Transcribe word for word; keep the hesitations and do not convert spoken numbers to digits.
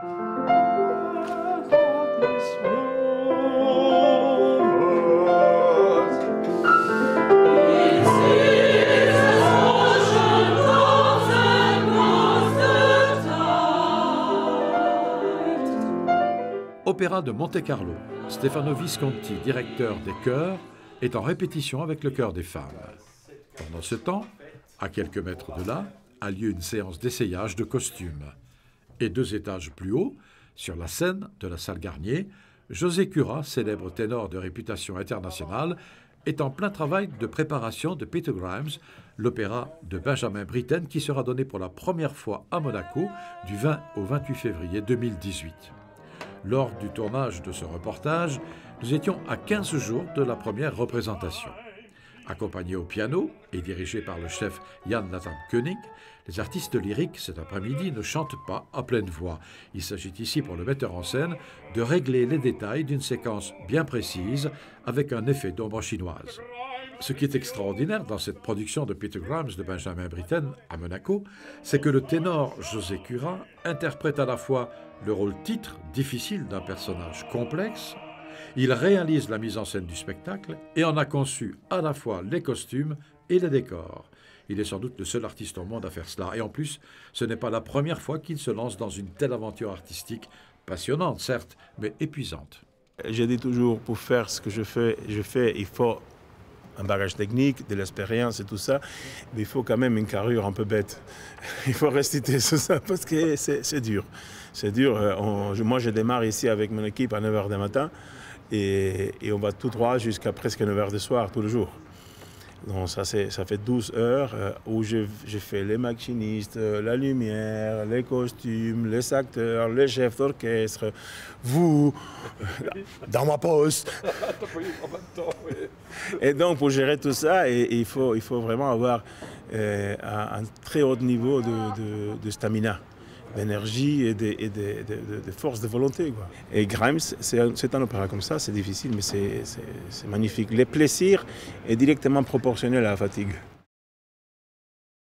Opéra de Monte-Carlo. Stefano Visconti, directeur des chœurs, est en répétition avec le chœur des femmes. Pendant ce temps, à quelques mètres de là, a lieu une séance d'essayage de costumes. Et deux étages plus haut, sur la scène de la salle Garnier, José Cura, célèbre ténor de réputation internationale, est en plein travail de préparation de Peter Grimes, l'opéra de Benjamin Britten qui sera donné pour la première fois à Monaco du vingt au vingt-huit février deux mille dix-huit. Lors du tournage de ce reportage, nous étions à quinze jours de la première représentation. Accompagnés au piano et dirigés par le chef Jan Nathan Koenig, les artistes lyriques cet après-midi ne chantent pas à pleine voix. Il s'agit ici pour le metteur en scène de régler les détails d'une séquence bien précise avec un effet d'ombre chinoise. Ce qui est extraordinaire dans cette production de Peter Grimes de Benjamin Britten à Monaco, c'est que le ténor José Cura interprète à la fois le rôle titre difficile d'un personnage complexe, il réalise la mise en scène du spectacle et en a conçu à la fois les costumes et les décors. Il est sans doute le seul artiste au monde à faire cela. Et en plus, ce n'est pas la première fois qu'il se lance dans une telle aventure artistique, passionnante certes, mais épuisante. Je dis toujours, pour faire ce que je fais, je fais il faut un bagage technique, de l'expérience et tout ça, mais il faut quand même une carrure un peu bête. Il faut rester sur ça parce que c'est dur. C'est dur. On, moi, je démarre ici avec mon équipe à neuf heures du matin et, et on va tout droit jusqu'à presque neuf heures du soir, tous les jours. Donc ça, ça fait douze heures euh, où je, je fais les machinistes, la lumière, les costumes, les acteurs, les chefs d'orchestre, vous, dans ma poste. Et donc pour gérer tout ça, et, et il, faut, il faut vraiment avoir euh, un, un très haut niveau de, de, de stamina, d'énergie et de, et de, de, de force de volonté, quoi. Et Grimes, c'est un, un opéra comme ça, c'est difficile, mais c'est magnifique. Le plaisir est directement proportionnel à la fatigue.